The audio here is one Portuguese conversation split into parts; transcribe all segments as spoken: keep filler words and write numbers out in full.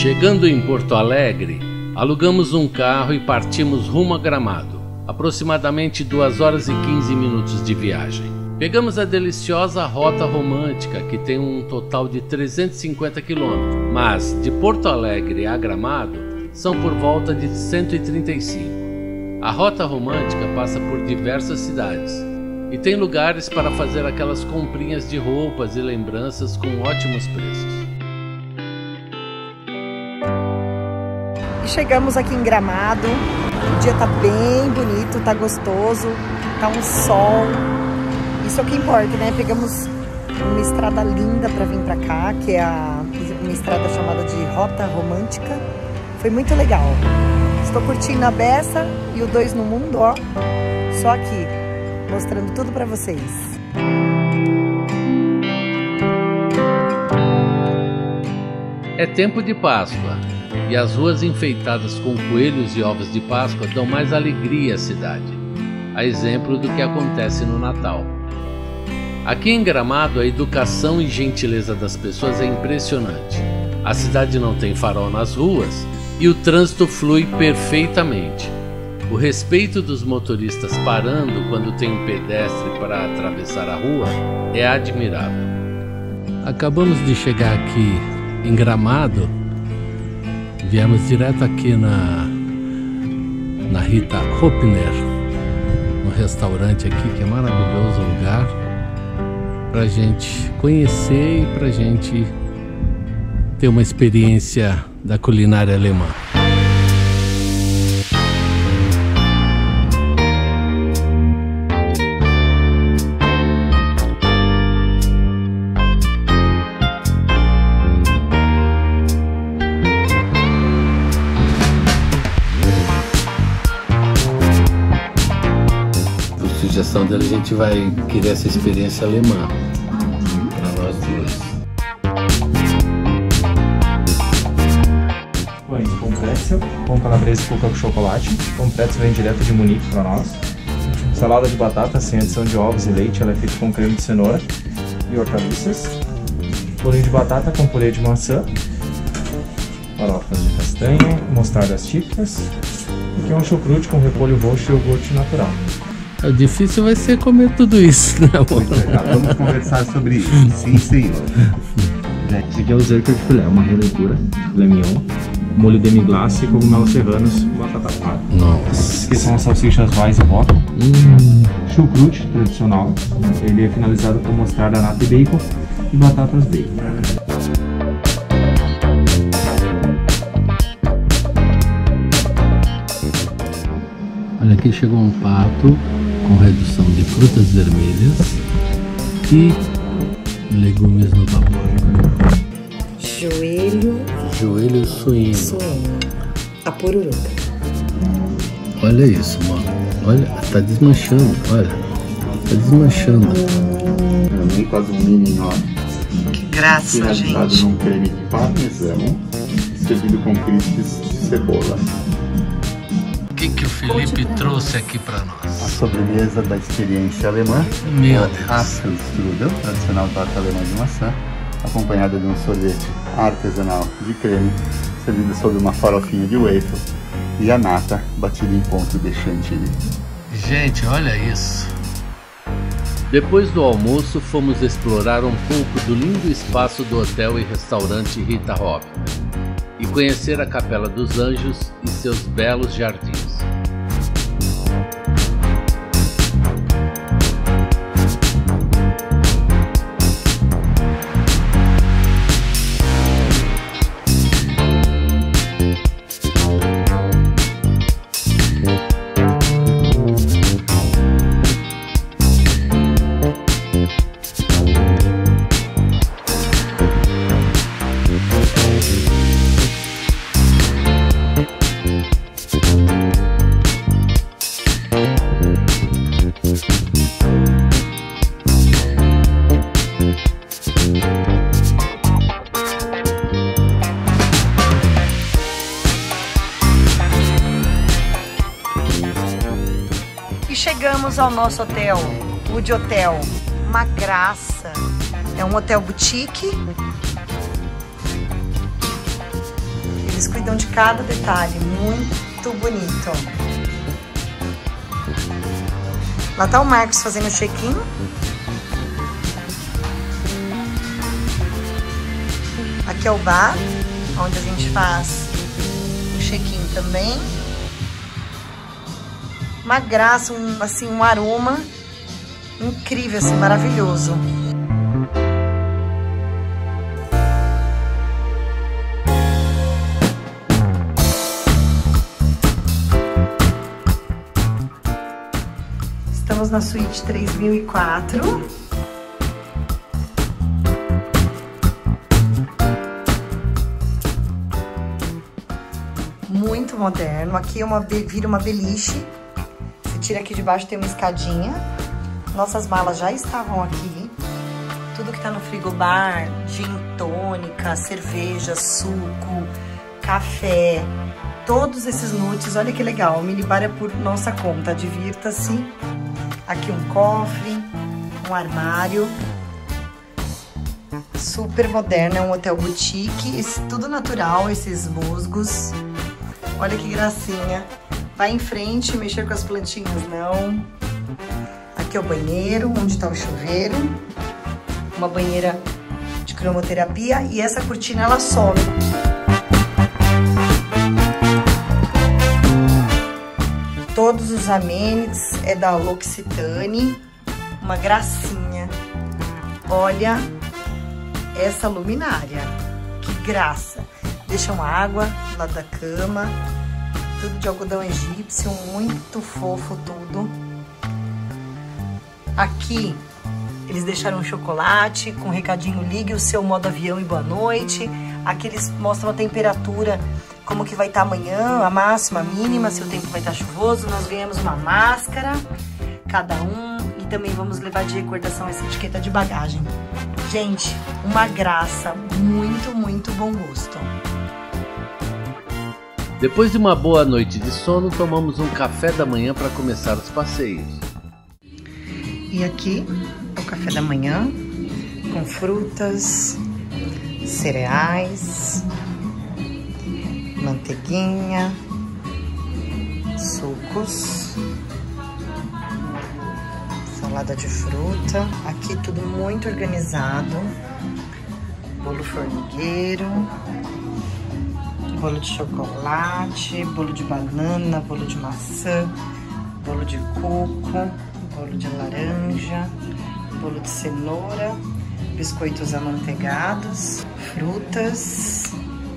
Chegando em Porto Alegre, alugamos um carro e partimos rumo a Gramado, aproximadamente duas horas e quinze minutos de viagem. Pegamos a deliciosa Rota Romântica, que tem um total de trezentos e cinquenta quilômetros, mas de Porto Alegre a Gramado são por volta de cento e trinta e cinco. A Rota Romântica passa por diversas cidades e tem lugares para fazer aquelas comprinhas de roupas e lembranças com ótimos preços. E chegamos aqui em Gramado, o dia tá bem bonito, tá gostoso, tá um sol, isso é o que importa, né? Pegamos uma estrada linda para vir para cá, que é a, uma estrada chamada de Rota Romântica, foi muito legal. Estou curtindo a beça e o dois no mundo, ó, só aqui, mostrando tudo para vocês. É tempo de Páscoa e as ruas enfeitadas com coelhos e ovos de Páscoa dão mais alegria à cidade, a exemplo do que acontece no Natal. Aqui em Gramado, a educação e gentileza das pessoas é impressionante. A cidade não tem farol nas ruas e o trânsito flui perfeitamente. O respeito dos motoristas parando quando tem um pedestre para atravessar a rua é admirável. Acabamos de chegar aqui em Gramado, viemos direto aqui na, na Rita Hopner, no restaurante aqui, que é maravilhoso o lugar, para a gente conhecer e para a gente ter uma experiência da culinária alemã. A sugestão dele, a gente vai querer essa experiência alemã para nós duas. Pães com pretzel, pão calabresa e cuca com chocolate. Pão pretzel vem direto de Munique para nós. Salada de batata sem adição de ovos e leite, ela é feita com creme de cenoura e hortaliças. Bolinho de batata com purê de maçã. Farofas de castanha, mostardas típicas. E aqui é um chucrute com repolho roxo e iogurte natural. O difícil vai ser comer tudo isso, né, amor? Vamos conversar sobre isso. Sim, senhor. Esse aqui é o zerker de filé, uma releitura, filé mignon, molho demi-glace, cogumelos serranos e batata palha. Nossa. Aqui são as salsichas Weiss e Rock. Hum. Chucrute tradicional, ele é finalizado com mostarda, nata e bacon e batatas bacon. Olha, aqui chegou um prato com redução de frutas vermelhas e legumes no vapor. Joelho, Joelho suíno. suíno, a pururuca. Olha isso, mano. Olha, tá desmanchando, olha. Tá desmanchando. Também quase um mignon. Que graça, Finalizado gente. num creme de parmesão, servido com crisps de cebola. O que, que o Felipe trouxe aqui pra A nós? sobremesa da experiência alemã, Meu o Deus. Apfelstrudel, tradicional torta alemã de maçã, acompanhada de um sorvete artesanal de creme, servido sobre uma farofinha de waffle e a nata batida em ponto de chantilly. Gente, olha isso. Depois do almoço, fomos explorar um pouco do lindo espaço do hotel e restaurante Rita Hopner e conhecer a Capela dos Anjos e seus belos jardins. E chegamos ao nosso hotel, Wood Hotel. Uma graça. É um hotel boutique. Eles cuidam de cada detalhe, muito bonito. Lá tá o Marcos fazendo o check-in. Aqui é o bar, onde a gente faz o check-in também. Uma graça, um, assim, um aroma incrível, assim, maravilhoso. Estamos na suíte três mil e quatro. Muito moderno. Aqui é uma, vira uma beliche. Você tira aqui de baixo, tem uma escadinha. Nossas malas já estavam aqui. Tudo que tá no frigobar, gin tônica, cerveja, suco, café, todos esses nudes. Olha que legal, o minibar é por nossa conta, divirta-se. Aqui um cofre, um armário. Super moderno, é um hotel boutique, esse, tudo natural, esses musgos. Olha que gracinha. Vai em frente, mexer com as plantinhas não. Aqui é o banheiro, onde está o chuveiro. Uma banheira de cromoterapia e essa cortina ela sobe. Todos os amenities é da L'Occitane. Uma gracinha. Olha essa luminária. Que graça. Deixam água do lado da cama. Tudo de algodão egípcio. Muito fofo tudo. Aqui eles deixaram um chocolate com um recadinho: ligue o seu modo avião e boa noite. Aqui eles mostram a temperatura, como que vai estar amanhã, a máxima, a mínima, se o tempo vai estar chuvoso. Nós ganhamos uma máscara, cada um, e também vamos levar de recordação essa etiqueta de bagagem. Gente, uma graça, muito, muito bom gosto. Depois de uma boa noite de sono, tomamos um café da manhã para começar os passeios. E aqui é o café da manhã, com frutas, cereais, manteiguinha, sucos, salada de fruta. Aqui tudo muito organizado. Bolo formigueiro, bolo de chocolate, bolo de banana, bolo de maçã, bolo de coco, bolo de laranja, bolo de cenoura, biscoitos amanteigados, frutas,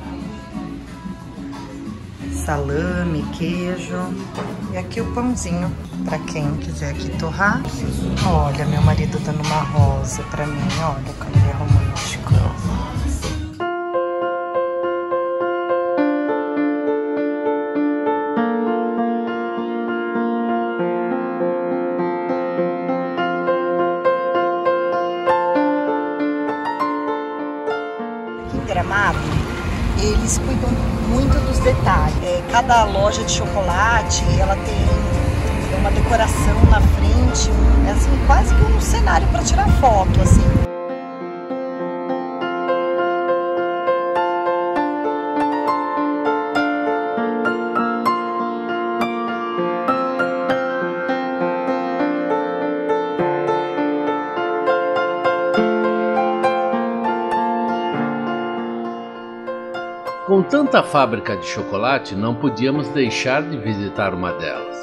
salame, queijo. E aqui o pãozinho, para quem quiser aqui torrar. Olha, meu marido dando uma rosa pra mim, olha como ele é romântico. Gramado, eles cuidam muito dos detalhes. É, cada loja de chocolate, ela tem uma decoração na frente, um, é assim, quase que um cenário para tirar foto, assim. Com tanta fábrica de chocolate, não podíamos deixar de visitar uma delas.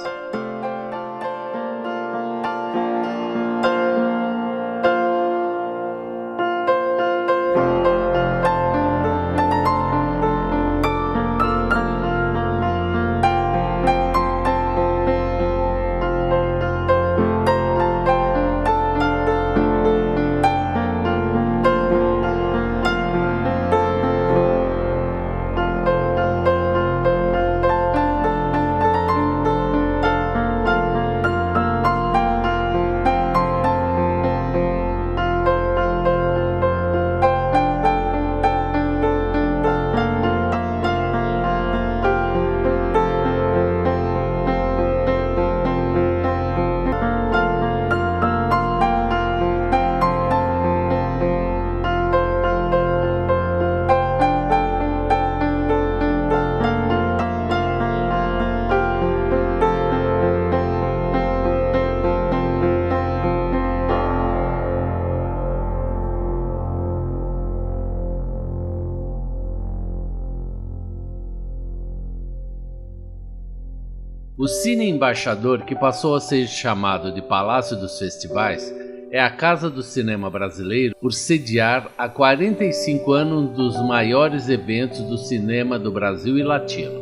O Cine Embaixador, que passou a ser chamado de Palácio dos Festivais, é a casa do cinema brasileiro por sediar há quarenta e cinco anos um dos maiores eventos do cinema do Brasil e latino.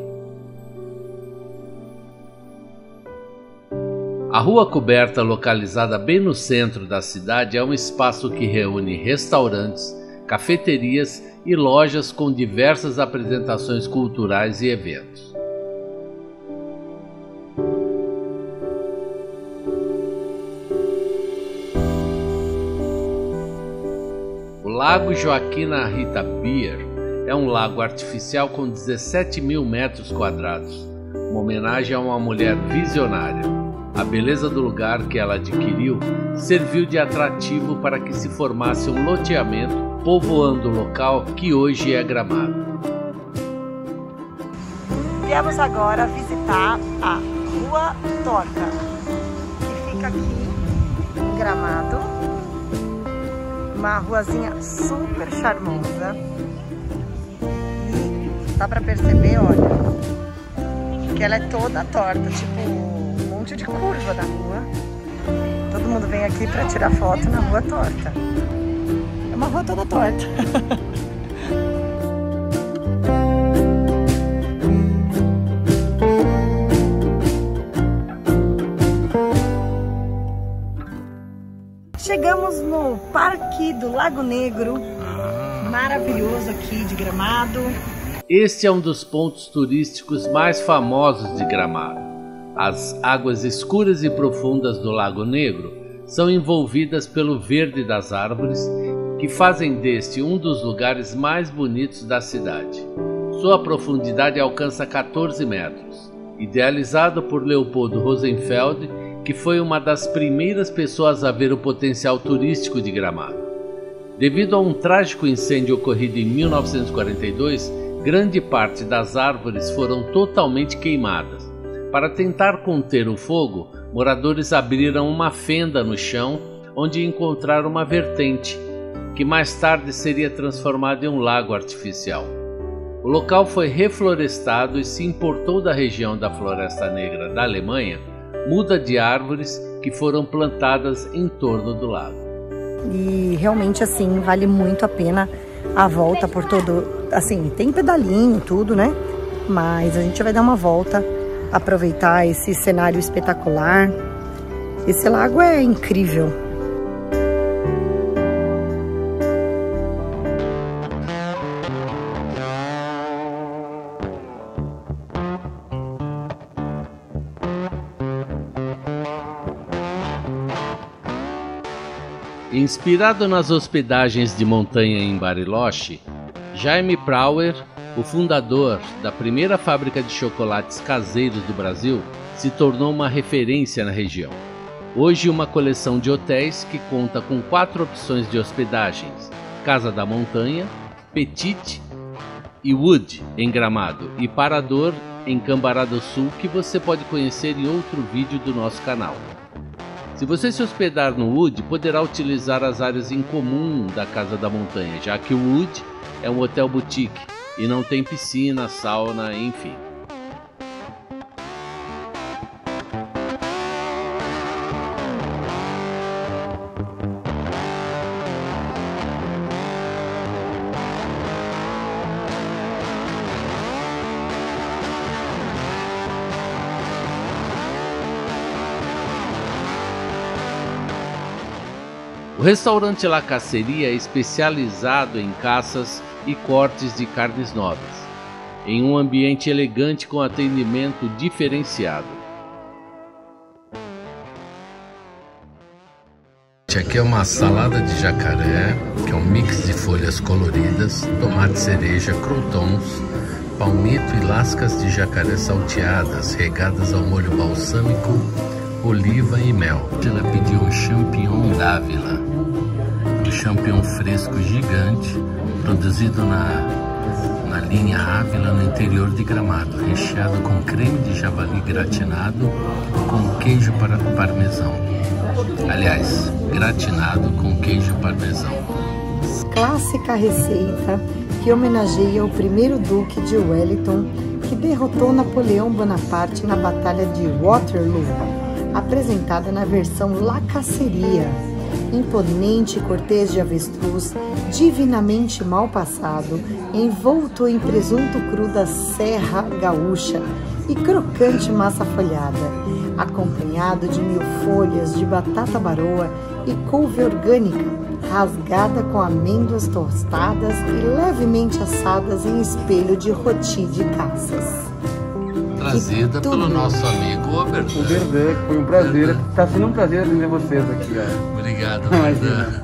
A Rua Coberta, localizada bem no centro da cidade, é um espaço que reúne restaurantes, cafeterias e lojas com diversas apresentações culturais e eventos. O Lago Joaquina Rita Bier é um lago artificial com dezessete mil metros quadrados, uma homenagem a uma mulher visionária. A beleza do lugar que ela adquiriu serviu de atrativo para que se formasse um loteamento povoando o local que hoje é Gramado. Viemos agora visitar a Rua Torta, que fica aqui em Gramado. Uma ruazinha super charmosa. E dá pra perceber, olha, que ela é toda torta, tipo de curva da rua. Todo mundo vem aqui para tirar foto na Rua Torta. É uma rua toda torta. Chegamos no Parque do Lago Negro, maravilhoso aqui de Gramado. Este é um dos pontos turísticos mais famosos de Gramado. As águas escuras e profundas do Lago Negro são envolvidas pelo verde das árvores, que fazem deste um dos lugares mais bonitos da cidade. Sua profundidade alcança quatorze metros. Idealizado por Leopoldo Rosenfeld, que foi uma das primeiras pessoas a ver o potencial turístico de Gramado. Devido a um trágico incêndio ocorrido em mil novecentos e quarenta e dois, grande parte das árvores foram totalmente queimadas. Para tentar conter o fogo, moradores abriram uma fenda no chão onde encontraram uma vertente, que mais tarde seria transformada em um lago artificial. O local foi reflorestado e se importou da região da Floresta Negra da Alemanha muda de árvores que foram plantadas em torno do lago. E realmente assim vale muito a pena a volta por todo, assim, tem pedalinho, tudo, né? Mas a gente vai dar uma volta, aproveitar esse cenário espetacular. Esse lago é incrível. Inspirado nas hospedagens de montanha em Bariloche, Jaime Brauer, o fundador da primeira fábrica de chocolates caseiros do Brasil, se tornou uma referência na região. Hoje, uma coleção de hotéis que conta com quatro opções de hospedagens: Casa da Montanha, Petit e Wood em Gramado e Parador em Cambará do Sul, que você pode conhecer em outro vídeo do nosso canal. Se você se hospedar no Wood, poderá utilizar as áreas em comum da Casa da Montanha, já que o Wood é um hotel boutique e não tem piscina, sauna, enfim. O restaurante La Caceria é especializado em caças e cortes de carnes nobres, em um ambiente elegante com atendimento diferenciado. Aqui é uma salada de jacaré, que é um mix de folhas coloridas, tomate cereja, croutons, palmito e lascas de jacaré salteadas, regadas ao molho balsâmico, oliva e mel. Ela pediu um champignon d'Ávila, um champignon fresco gigante, produzido na, na linha Ávila, no interior de Gramado, recheado com creme de javali gratinado com queijo para parmesão. Aliás, gratinado com queijo parmesão. Clássica receita que homenageia o primeiro duque de Wellington, que derrotou Napoleão Bonaparte na Batalha de Waterloo, apresentada na versão La Caceria. Imponente cortês de avestruz, divinamente mal passado, envolto em presunto cru da Serra Gaúcha e crocante massa folhada, acompanhado de mil folhas de batata baroa e couve orgânica, rasgada com amêndoas tostadas e levemente assadas em espelho de roti de caças. Trazida pelo nosso amigo Oberdan. Oberdan, foi um prazer. Está sendo um prazer atender vocês aqui. Ó. Obrigado, Oberdan.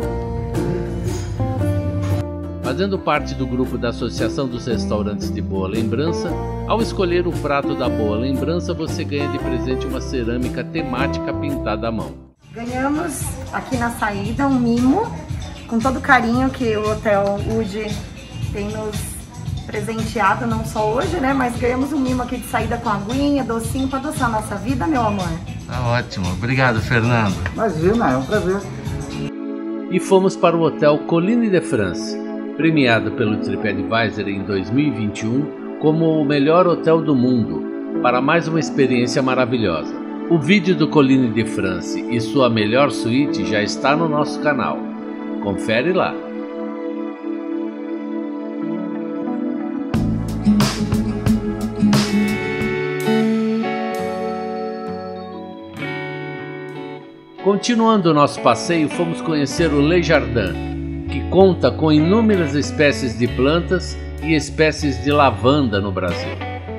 Fazendo parte do grupo da Associação dos Restaurantes de Boa Lembrança, ao escolher o prato da Boa Lembrança, você ganha de presente uma cerâmica temática pintada à mão. Ganhamos aqui na saída um mimo, com todo o carinho que o Hotel Wood tem nos presenteado, não só hoje, né? Mas ganhamos um mimo aqui de saída com aguinha, docinho, para adoçar a nossa vida, meu amor. Tá ótimo. Obrigado, Fernando. Imagina, é um prazer. E fomos para o Hotel Colline de France, premiado pelo TripAdvisor em dois mil e vinte e um como o melhor hotel do mundo, para mais uma experiência maravilhosa. O vídeo do Colline de France e sua melhor suíte já está no nosso canal. Confere lá. Continuando o nosso passeio, fomos conhecer o Le Jardin, que conta com inúmeras espécies de plantas e espécies de lavanda no Brasil.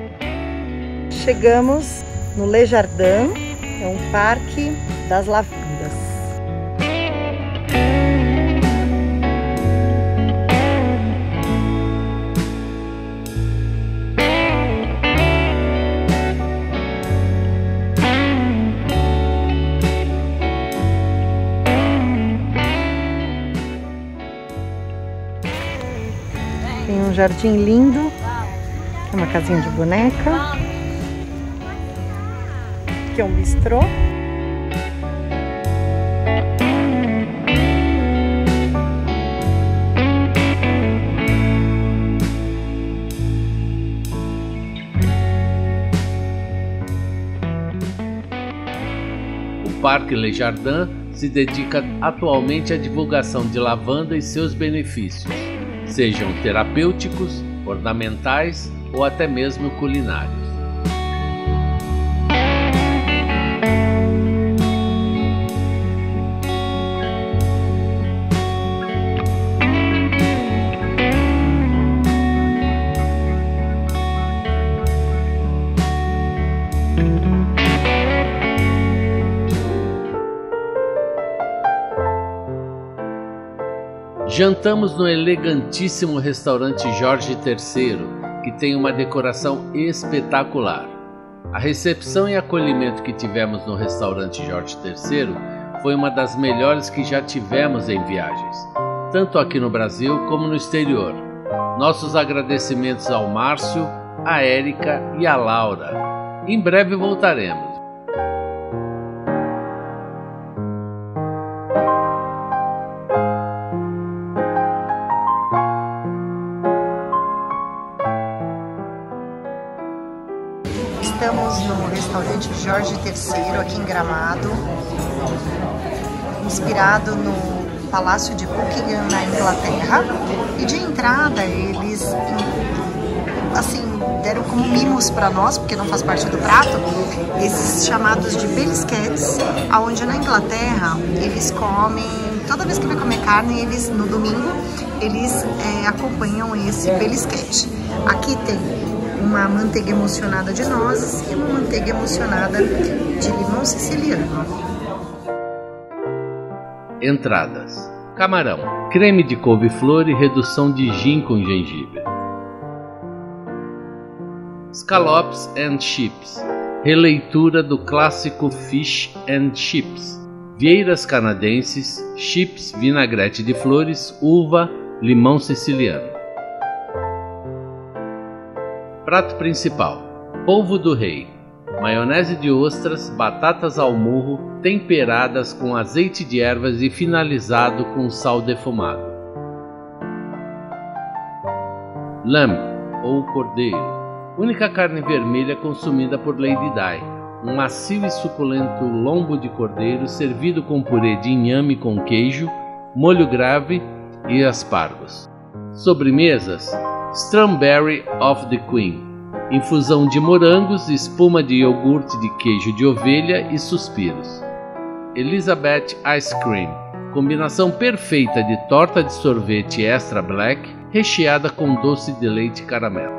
Chegamos no Le Jardin, é um parque das lavandas. Tem um jardim lindo, é uma casinha de boneca, aqui é um bistrô. O Parque Le Jardin se dedica atualmente à divulgação de lavanda e seus benefícios, sejam terapêuticos, ornamentais ou até mesmo culinários. Jantamos no elegantíssimo restaurante Jorge terceiro, que tem uma decoração espetacular. A recepção e acolhimento que tivemos no restaurante Jorge terceiro foi uma das melhores que já tivemos em viagens, tanto aqui no Brasil como no exterior. Nossos agradecimentos ao Márcio, a Érica e a Laura. Em breve voltaremos. Estamos no restaurante Jorge terceiro, aqui em Gramado, inspirado no Palácio de Buckingham, na Inglaterra. E de entrada eles, assim, deram como mimos para nós, porque não faz parte do prato, esses chamados de belisquetes, aonde na Inglaterra eles comem, toda vez que vai comer carne, eles no domingo, eles é, acompanham esse belisquete. Aqui tem uma manteiga emulsionada de nozes e uma manteiga emulsionada de limão siciliano. Entradas: camarão, creme de couve-flor e redução de gin com gengibre. Scallops and chips, releitura do clássico Fish and Chips. Vieiras canadenses, chips, vinagrete de flores, uva, limão siciliano. Prato principal: polvo do rei, maionese de ostras, batatas ao murro, temperadas com azeite de ervas e finalizado com sal defumado. Lamb ou cordeiro, Única carne vermelha consumida por Lady Di, um macio e suculento lombo de cordeiro servido com purê de inhame com queijo, molho grave e aspargos. Sobremesas: Strawberry of the Queen, infusão de morangos, espuma de iogurte de queijo de ovelha e suspiros. Elizabeth Ice Cream, combinação perfeita de torta de sorvete extra black recheada com doce de leite caramelo.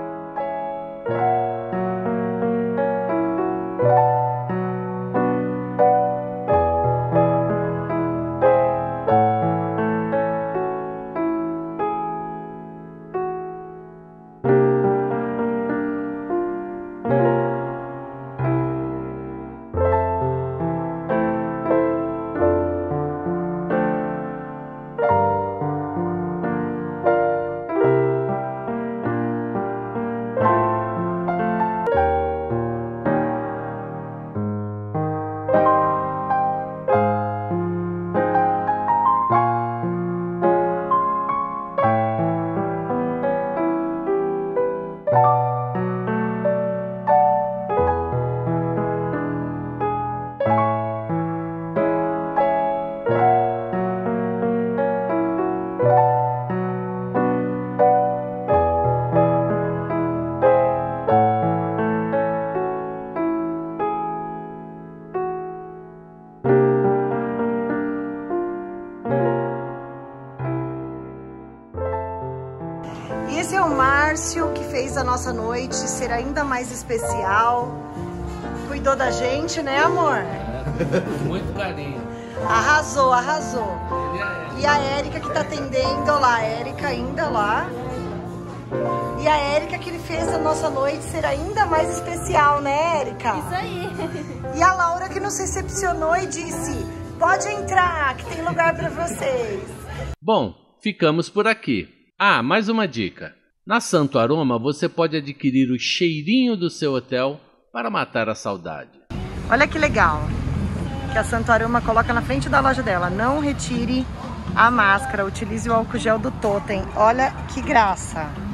Esse é o Márcio, que fez a nossa noite ser ainda mais especial. Cuidou da gente, né, amor? Muito carinho. Arrasou, arrasou. E a Érica que tá atendendo lá, a Érica ainda lá. E a Érica que ele fez a nossa noite ser ainda mais especial, né, Érica? Isso aí. E a Laura que nos recepcionou e disse: pode entrar, que tem lugar para vocês. Bom, ficamos por aqui. Ah, mais uma dica. Na Santo Aroma você pode adquirir o cheirinho do seu hotel para matar a saudade. Olha que legal, que a Santo Aroma coloca na frente da loja dela: não retire a máscara, utilize o álcool gel do Totem. Olha que graça.